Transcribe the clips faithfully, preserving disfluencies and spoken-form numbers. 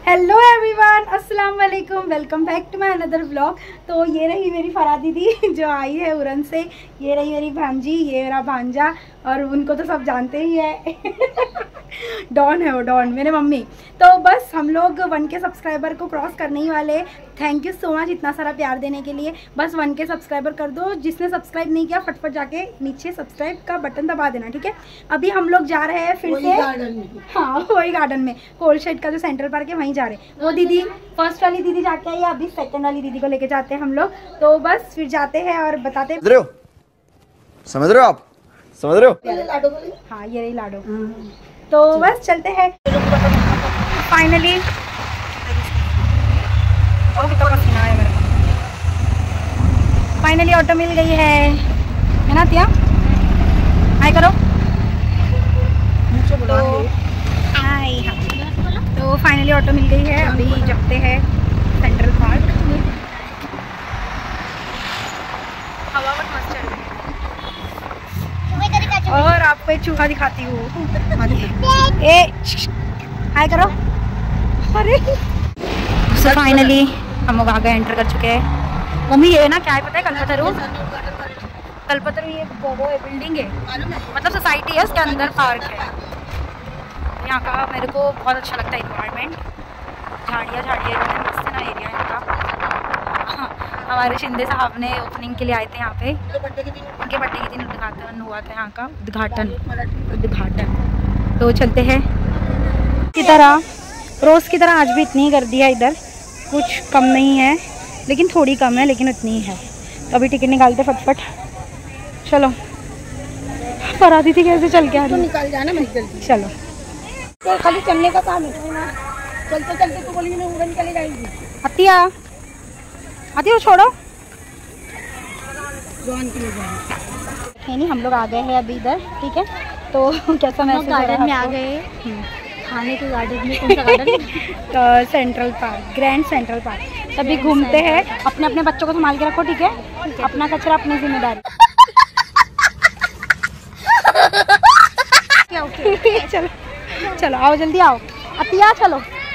Hello everyone, अस्सलाम वालेकुम, welcome back to my another vlog. तो ये रही मेरी फरा दीदी जो आई है उरन से, ये रही मेरी भांजी, ये मेरा भांजा, और उनको तो सब जानते ही है डॉन है वो, डॉन मेरे मम्मी। तो बस हम लोग वन के सब्सक्राइबर को क्रॉस करने ही वाले। थैंक यू सो मच इतना सारा प्यार देने के लिए। बस वन के सब्सक्राइबर कर दो, जिसने सब्सक्राइब नहीं किया फटफट जाके नीचे सब्सक्राइब का बटन दबा देना, ठीक है। अभी हम लोग जा रहे हैं फिर से, हाँ वही गार्डन में, कोल्ड शेड का जो सेंट्रल पार्क है वहीं जा रहे हैं। वो दीदी फर्स्ट वाली दीदी जाके आई, अभी सेकंड वाली दीदी को लेके जाते हैं हम लोग। तो बस फिर जाते हैं और बताते हैं। समझ रहे हो आप, समझ रहे हो? हाँ ये रही लाडो। तो बस चलते हैं फाइनली। फाइनली ऑटो मिल गई है, है ना तिया? हाय करो। तो हाय, हाँ तो फाइनली ऑटो मिल गई है। अभी जाते हैं सेंट्रल पार्क। हवा बहुत मस्त चल रही है और आपको एक चूहा दिखाती हूँ। ए हाय करो। अरे सो फाइनली हम लोग आगे एंटर कर चुके हैं। मम्मी ये ना क्या है पता है? कल्पतरू, कल्पतरू ये वो है, बिल्डिंग है, मतलब सोसाइटी है, उसके अंदर पार्क है। यहाँ का मेरे को बहुत अच्छा लगता है इन्वायरमेंट। झाड़ियाँ झाड़ियाँ इतने मस्त है ना एरिया यहाँ का। हाँ, हमारे शिंदे साहब ने ओपनिंग के लिए आए थे यहाँ पे, उनके बर्थडे के दिन उद्घाटन हुआ था यहाँ का। उद्घाटन उद्घाटन तो चलते हैं की तरह, रोज़ की तरह आज भी इतनी कर दिया इधर, कुछ कम नहीं है, लेकिन थोड़ी कम है, लेकिन उतनी ही है। तो अभी टिकट निकालते फटफट, चलो। फरा दी थी कैसे चल के आ रही, निकाल जाना मैं जल्दी। चलो तो खाली चलने का काम है ना, चलते चलते तो बोली मैं उड़न चले जाएंगी। अतिया अतिया छोड़ो, जवान के लिए जाएंगे। नहीं हम लोग आ गए हैं अभी इधर, ठीक है। तो कैसा महसूस हो रहा है? गार्डन में आ गए, खाने के गार्डन में। कौन सा गार्डन? तो central park, grand central park. तभी घूमते हैं। अपने अपने बच्चों को संभाल के रखो, ठीक है? अपना कचरा अपनी जिम्मेदारी। चलो चलो आओ जल्दी आओ, अतिया चलो।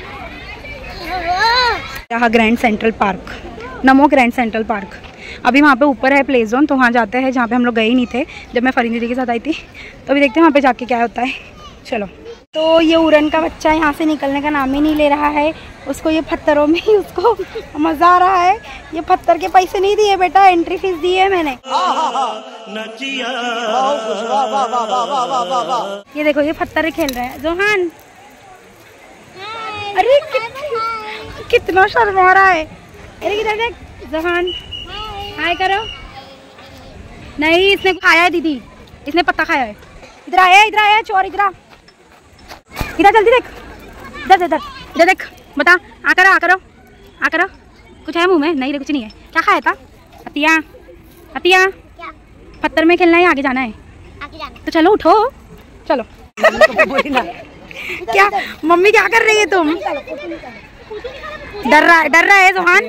यहाँ ग्रैंड सेंट्रल पार्क, नमो ग्रैंड सेंट्रल पार्क। अभी वहाँ पे ऊपर है प्ले जोन, तो वहाँ जाते हैं जहाँ पे हम लोग गए ही नहीं थे जब मैं फरीन दीदी के साथ आई थी। तो अभी देखते हैं वहाँ पे जाके क्या होता है। चलो। तो ये उड़न का बच्चा यहाँ से निकलने का नाम ही नहीं ले रहा है। उसको ये पत्थरों में ही उसको मज़ा आ रहा है। ये पत्थर के पैसे नहीं दिए बेटा, एंट्री फीस दी है मैंने। ये देखो ये पत्थर खेल रहे हैं जोहान। अरे कित, कितना शर्मा रहा है। अरे इधर देख जोहान, हाय करो। नहीं इसने खाया है दीदी, इसने पत्ता खाया है। इधर आया, इधर आया चोर, इधर आ, इधर जल्दी देख, इधर इधर इधर देख, बता। आ करो आ करो आ करो। कुछ है मुंह में? नहीं रे कुछ नहीं है। क्या खाया था? अतिया अतिया पत्थर में खेलना है, आगे जाना है, आगे जाना। तो चलो उठो, चलो। क्या मम्मी क्या कर रही है तुम? डर रहा डर रहा है जोहान?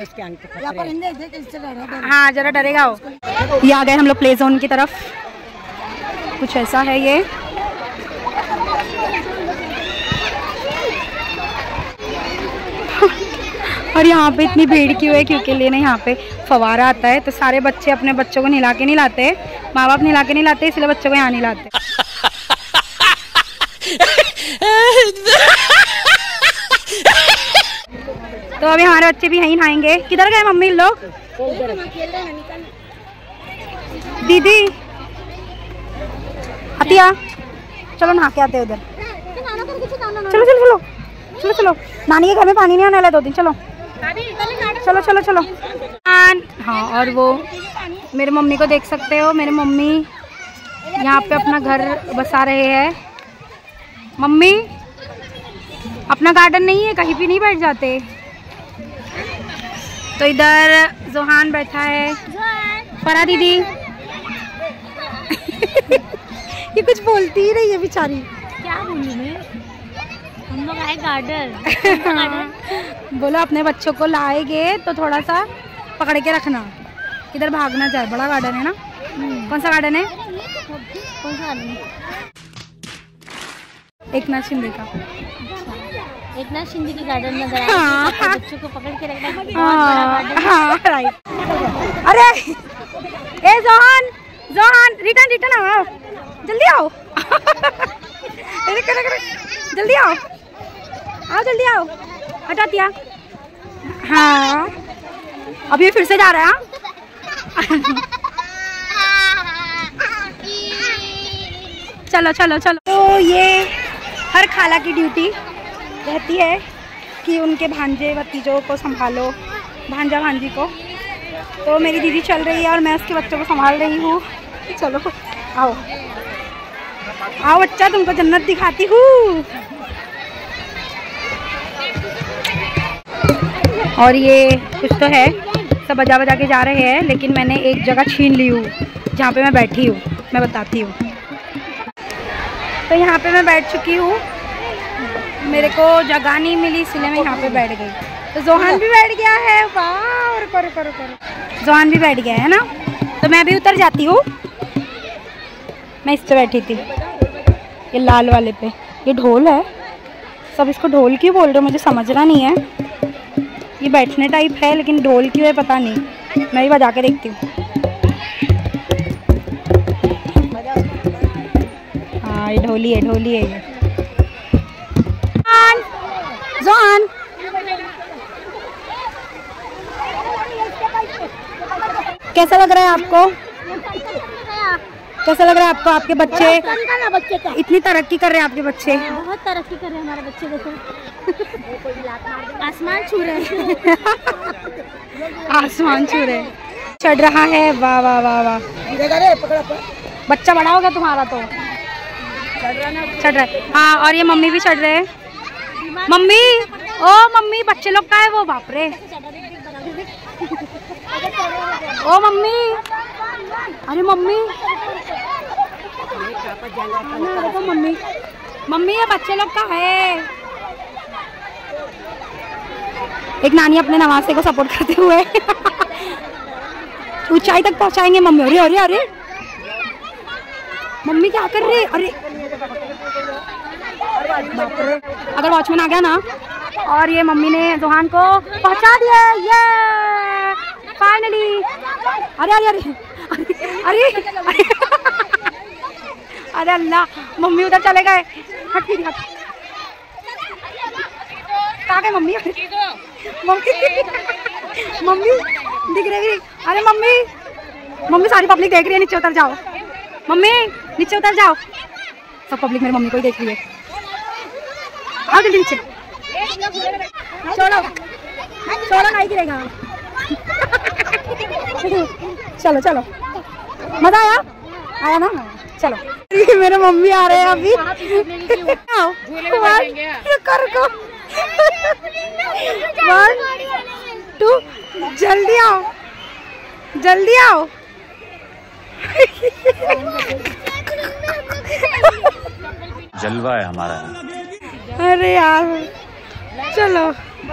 हाँ जरा डरेगा वो। ये आ गए हम लोग प्ले जोन की तरफ, कुछ ऐसा है ये। और यहाँ पे इतनी भीड़ क्यों है? क्योंकि लेने यहाँ पे फवारा आता है, तो सारे बच्चे अपने बच्चों को नहला के नहीं लाते, माँ बाप नहला के नहीं लाते, इसलिए बच्चों को यहाँ नहीं लाते। तो अभी हमारे बच्चे भी यहीं नहाएंगे। किधर गए मम्मी लोग? दीदी अतिया चलो नहा के आते हैं उधर। चलो चलो चलो चलो चलो, नानी के घर में पानी नहीं आने वाला दो दिन। चलो चलो चलो चलो। हाँ और वो मेरे मम्मी को देख सकते हो, मेरे मम्मी यहाँ पे अपना घर बसा रहे हैं। मम्मी अपना गार्डन नहीं है, कहीं भी नहीं बैठ जाते। तो इधर जोहान बैठा है, फरा दीदी ये कुछ बोलती ही नहीं है बेचारी। क्या बोलूं मैं? हम लोग आए गार्डन। बोलो अपने बच्चों को लाएंगे तो थोड़ा सा पकड़ के रखना, किधर भागना जाए। बड़ा गार्डन है ना? कौन सा गार्डन है? कौन सा गार्डन? एक नाथ शिंदे का। एक ना सिंधी की गार्डन नजर आया, हाँ, तो बच्चों को पकड़ के रखना बहुत बड़ा हाँ, गार्डन। हाँ, राइट। अरे ए जोहान जोहान रिटर्न रिटर्न आओ, जल्दी आओ। रुको, रुको, रुको, जल्दी आओ आओ जल्दी आओ, हटा दिया। हाँ अब ये फिर से जा रहा है। चलो चलो चलो। तो ये हर खाला की ड्यूटी रहती है कि उनके भांजे भतीजों को संभालो, भांजा भांजी को। तो मेरी दीदी चल रही है और मैं उसके बच्चों को संभाल रही हूँ। चलो आओ आओ बच्चा, तुमको जन्नत दिखाती हूँ। और ये कुछ तो है, सब बजा बजा के जा रहे हैं, लेकिन मैंने एक जगह छीन ली हूँ जहाँ पे मैं बैठी हूँ, मैं बताती हूँ। तो यहाँ पे मैं बैठ चुकी हूँ, मेरे को जगह नहीं मिली इसलिए मैं यहाँ पे बैठ गई। तो जोहान भी बैठ गया है, वाह, रुको रुको रुको, जोहान भी बैठ गया है ना। तो मैं भी उतर जाती हूँ, मैं इस पे बैठी थी, ये लाल वाले पे। ये ढोल है, सब इसको ढोल क्यों बोल रहे हो मुझे समझना नहीं है। ये बैठने टाइप है लेकिन ढोल क्यों है पता नहीं, मैं ही बजा के देखती हूँ। हाँ ये ढोली है, ढोली है ये। जोहान कैसा लग रहा है आपको, कैसा लग रहा है आपको? आपके बच्चे बच्चे का इतनी तरक्की कर रहे हैं, आपके बच्चे बहुत तरक्की कर रहे हैं हमारे बच्चे। देखो आसमान छू रहे हैं। आसमान छू रहे चढ़ रहा है, वाह वाह वाह वाह। बच्चा बड़ा होगा तुम्हारा तो चढ़ रहा है। हाँ और ये मम्मी भी चढ़ रहे हैं। मम्मी ओ मम्मी, बच्चे लोग का है वो, बाप रे। ओ मम्मी, अरे मम्मी, देखो मम्मी, मम्मी ये बच्चे लोग का है। एक नानी अपने नवासे को सपोर्ट करते हुए ऊंचाई तक पहुंचाएंगे मम्मी। अरे अरे अरे मम्मी क्या कर रही है? अरे बाप रे, अगर वॉचमैन आ गया ना। और ये मम्मी ने जोहान को पहुंचा दिया, ये फाइनली। अरे अरे अरे अरे अरे अरे अल्लाह, मम्मी उधर चले गए। हट की हट, कहाँ गए मम्मी? मम्मी मम्मी दिख रही। अरे मम्मी, मम्मी सारी पब्लिक देख रही है, नीचे उतर जाओ मम्मी, नीचे उतर जाओ। सब पब्लिक मेरी मम्मी को ही देख रही है। आओ जल्दी नीचे, छोड़ो छोड़ो, नहीं गिरेगा। चलो चलो, मजा आया आया ना, चलो। मेरे मम्मी आ रहे हैं अभी। आओ रुको रुको, वन टू, जल्दी आओ जल्दी आओ। जलवा है हमारा। अरे यार चलो।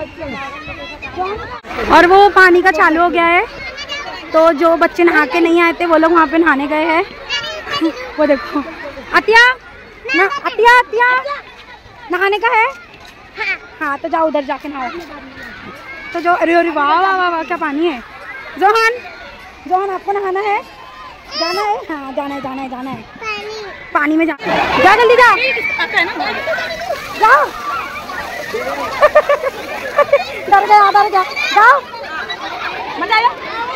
और वो पानी का चालू हो गया है, तो जो बच्चे नहा के नहीं आए थे वो लोग वहाँ पे नहाने गए हैं। वो देखो अतिया ना, अतिया अतिया नहाने का है। हाँ तो जाओ उधर जाके नहाओ। तो जो, अरे अरे वाह वाह वाह वाह, क्या पानी है। जोहान जोहान आपको नहाना है, जाना है? हाँ जाना है जाना है जाना है, पानी में जा, जा जल्दी जा, जाओ। डर गया डर गया, जाओ, मजा आया।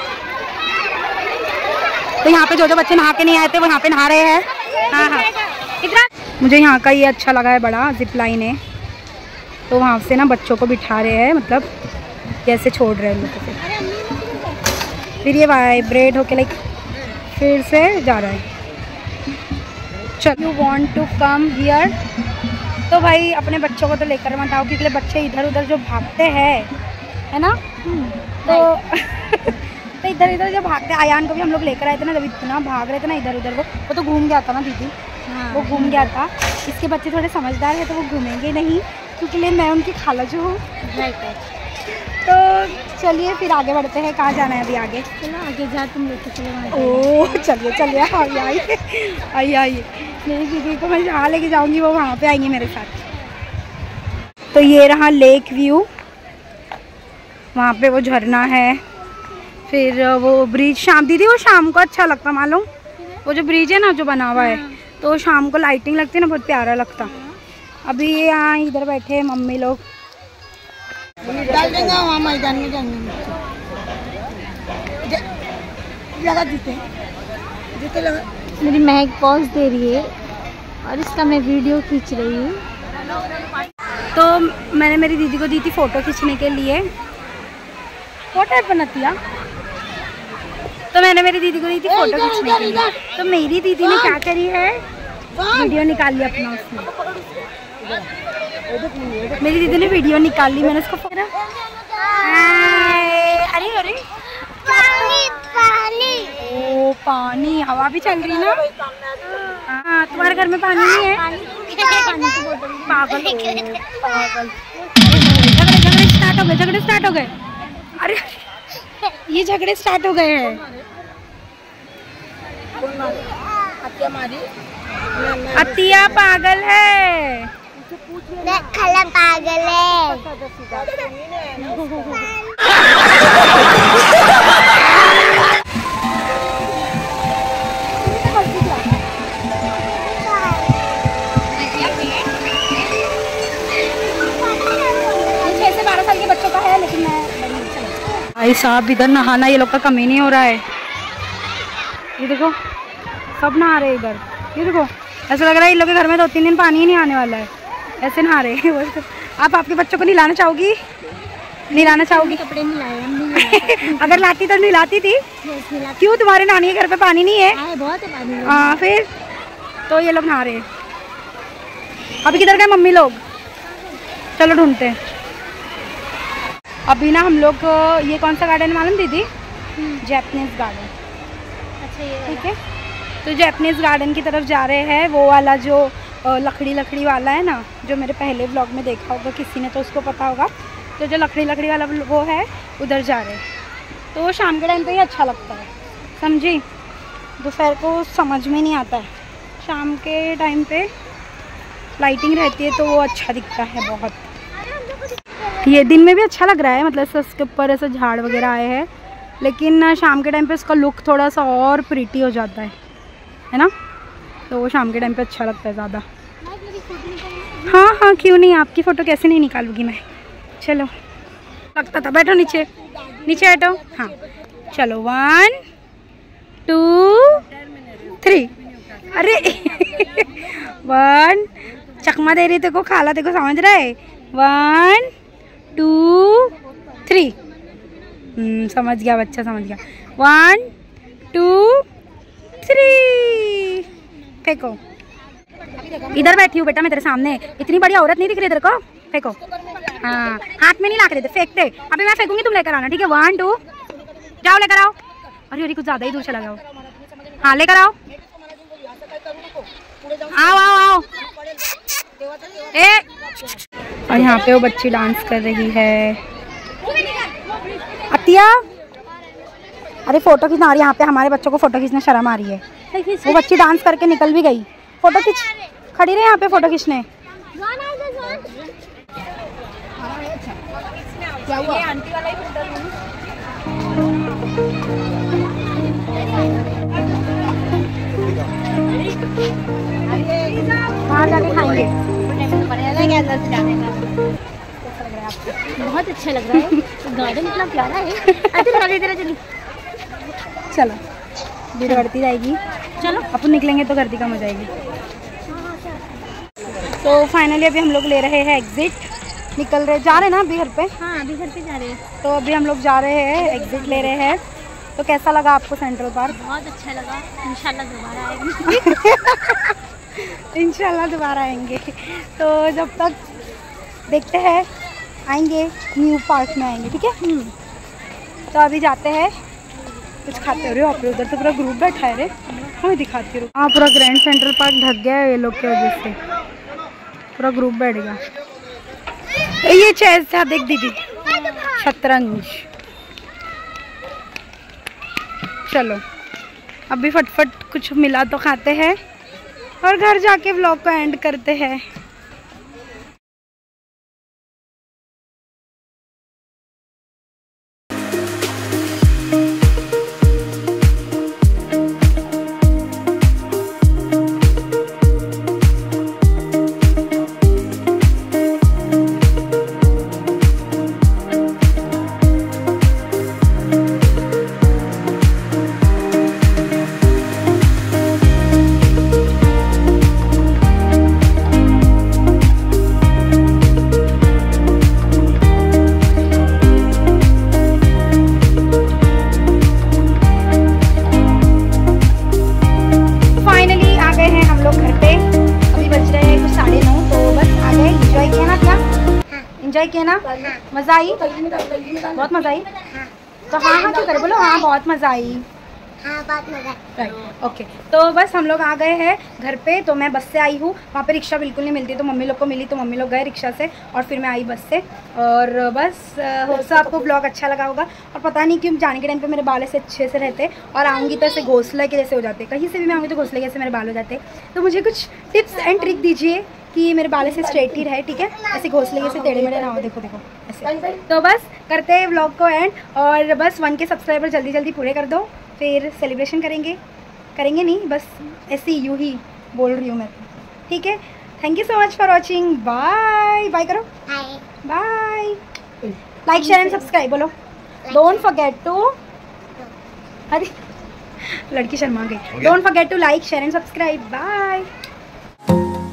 तो यहाँ पे जो जो बच्चे नहा के नहीं आए थे वो यहाँ पे नहा रहे हैं। हाँ हाँ इतना मुझे यहाँ का ये अच्छा लगा है, बड़ा जिप लाइन है। तो वहाँ से ना बच्चों को बिठा रहे हैं, मतलब कैसे छोड़ रहे हैं लोगों को। फिर ये वाइब्रेट होके लाइक फिर से जा रहा है। चल you want to come here, तो भाई अपने बच्चों को तो लेकर मत आओ, क्योंकि बच्चे इधर उधर जो भागते हैं है ना, तो तो इधर इधर जो भागते, आयान को भी हम लोग लेकर आए थे ना, जब इतना भाग रहे थे ना इधर उधर, वो वो तो घूम गया था ना दीदी। हाँ। वो घूम गया था। इसके बच्चे थोड़े समझदार है तो वो घूमेंगे नहीं, क्योंकि लिए मैं उनकी खाला जो हूँ। तो चलिए फिर आगे बढ़ते हैं। कहाँ जाना है अभी आगे? चलो आगे जा, तुम लोग चलो। ओह चलिए चलिए, आइए आइए आइए आइए। मेरी दीदी को मैं जहाँ लेके जाऊँगी वो वहाँ पे आएंगी मेरे साथ। तो ये रहा लेक व्यू, वहाँ पे वो झरना है, फिर वो ब्रिज। शाम दीदी वो शाम को अच्छा लगता मालूम, वो जो ब्रिज है ना जो बना हुआ है, तो शाम को लाइटिंग लगती है ना, बहुत प्यारा लगता। अभी ये यहाँ इधर बैठे हैं मम्मी लोग। वहाँ मैदान में जाएंगे, मेरी महक पॉज दे रही है और इसका मैं वीडियो खींच रही हूँ। तो मैंने मेरी दीदी को दी थी फ़ोटो खींचने के लिए, फोटो बनाती है, तो मैंने मेरी दीदी को दी थी फ़ोटो खींचने के लिए। तो मेरी दीदी ने क्या करी है, वीडियो निकाल लिया अपना उसने। मेरी दीदी ने वीडियो निकाल ली, मैंने उसको पकड़ा। अरे अरे पानी पानी, ओ पानी, हवा भी चल रही ना। हाँ, तुम्हारे घर में पानी नहीं है? पागल हो, पागल। झगड़े झगड़े स्टार्ट हो गए, झगड़े स्टार्ट हो गए। अरे ये झगड़े स्टार्ट हो गए हैं। अतिया पागल है, खला पागल है। छह से बारह साल के बच्चों का है, लेकिन मैं भाई साहब इधर नहाना ये लोग का कमी नहीं हो रहा है। ये देखो सब नहा रहे इधर, ये देखो ऐसा लग रहा है इन लोग के घर में दो तीन दिन पानी ही नहीं आने वाला है, ऐसे नहा रहे हैं। आप आपके बच्चों को नहलाना चाहोगी? नहलाना चाहोगी? कपड़े नहीं लाए हम, नहीं अगर लाती तो नहलाती थी। क्यों, तुम्हारे नानी के घर पे पानी नहीं है? लाए, बहुत है पानी। हाँ फिर तो ये लोग नहा रहे हैं। अभी किधर गए मम्मी लोग? चलो ढूंढते हैं। अभी ना हम लोग, ये कौन सा गार्डन मालूम दीदी? Japanese garden. अच्छा ये ठीक है, तो जैपनीज गार्डन की तरफ जा रहे हैं। वो वाला जो लकड़ी लकड़ी वाला है ना, जो मेरे पहले ब्लॉग में देखा होगा किसी ने, तो उसको पता होगा। तो जो लकड़ी लकड़ी वाला वो है, उधर जा रहे हैं। तो वो शाम के टाइम पे ही अच्छा लगता है, समझी? दोपहर को समझ में नहीं आता है, शाम के टाइम पे लाइटिंग रहती है तो वो अच्छा दिखता है बहुत। ये दिन में भी अच्छा लग रहा है, मतलब ऐसा उसके ऊपर ऐसा झाड़ वगैरह आए हैं, लेकिन शाम के टाइम पे उसका लुक थोड़ा सा और प्रीटी हो जाता है, है ना? तो वो शाम के टाइम पे अच्छा लगता है ज़्यादा। हाँ हाँ क्यों नहीं, आपकी फ़ोटो कैसे नहीं निकालूंगी मैं। चलो लगता था, बैठो नीचे, नीचे बैठो। हाँ चलो, वन टू थ्री। अरे वन, चकमा दे रही तेको, खाला तेको, समझ रहा है? One two three. हम्म समझ गया बच्चा, समझ गया। वन टू थ्री, फेंको। इधर बैठी हूँ बेटा मैं तेरे सामने, इतनी बड़ी औरत नहीं दिख रही तेरे को? फेंको। हाँ हाथ में नहीं ला के देते, फेंकते। अभी मैं फेंकूंगी, तुम लेकर आना, ठीक है? वन टू, जाओ लेकर आओ। अरे अरे कुछ ज़्यादा ही दूर चला गया। हाँ लेकर आओ, आओ आओ आओ। ए और यहाँ पे वो बच्ची डांस कर रही है। अतिया, अरे फोटो खींचना, और यहाँ पे हमारे बच्चों को फोटो खींचना शर्म आ रही है। वो बच्ची डांस करके निकल भी गई। फोटो खींच, खड़ी रहे यहाँ पे फोटो खींचने। क्या हुआ? आंटी वाला ही बाहर जाके खाएंगे, बहुत अच्छा लग रहा है। गार्डन इतना प्यारा है। अरे इधर चली, चलो भीड़ बढ़ती जाएगी। चलो अपन निकलेंगे तो गर्दी कम हो जाएगी। तो फाइनली अभी हम लोग ले रहे हैं एग्जिट, निकल रहे, जा रहे हैं ना अभी घर पे? हाँ अभी घर पे जा रहे हैं। तो अभी हम लोग जा रहे हैं, एग्जिट ले रहे हैं। तो कैसा लगा आपको सेंट्रल पार्क? बहुत अच्छा लगा, इंशाल्लाह दोबारा आएंगे। इंशाल्लाह दोबारा आएंगे। तो जब तक देखते हैं, आएंगे न्यू पार्क में आएंगे, ठीक है? तो अभी जाते हैं, कुछ खाते हो रहे हो आप? उधर तो पूरा ग्रुप बैठा है रे, मैं दिखाती हूँ। हाँ पूरा ग्रैंड सेंट्रल पार्क ढक गया है ये लोग की वजह से, पूरा ग्रुप बैठ गया। ये चेस था, देख दीदी, शतरंज। चलो अभी फटफट कुछ मिला तो खाते हैं और घर जाके व्लॉग को एंड करते हैं। के ना? मज़ा आई? बहुत मज़ा आई? तो हाँ हाँ क्यों करे, बोलो हाँ बहुत मज़ा आई। हाँ बात मजा। Right okay. तो बस हम लोग आ गए हैं घर पे। तो मैं बस से आई हूँ, वहाँ पे रिक्शा बिल्कुल नहीं मिलती, तो मम्मी लोग को मिली तो मम्मी लोग गए रिक्शा से और फिर मैं आई बस से। और बस हो सा आपको ब्लॉग अच्छा लगा होगा। और पता नहीं क्यों जाने के टाइम पे मेरे बाल ऐसे अच्छे से रहते और आऊँगी तो ऐसे घोंसले के जैसे हो जाते, कहीं से भी मैं आऊँगी तो घोंसले के जैसे मेरे बाल हो जाते। तो मुझे कुछ टिप्स एंड ट्रिक दीजिए कि मेरे बाल ऐसे स्ट्रेट ही रहे, ठीक है, ऐसे घोंसले जैसे टेढ़े मेढ़े ना हो। देखो देखो ऐसे। तो बस करते हैं व्लॉग को एंड, और बस वन के सब्सक्राइबर जल्दी जल्दी पूरे कर दो, फिर सेलिब्रेशन करेंगे। करेंगे नहीं, बस ऐसे ही यूँ ही बोल रही हूँ मैं, ठीक है। Thank you so much for watching. Bye bye करो, bye. Like share and subscribe बोलो। डोंट फॉरगेट टू, अरे लड़की शर्मा गई। Don't forget to like share and subscribe. Bye.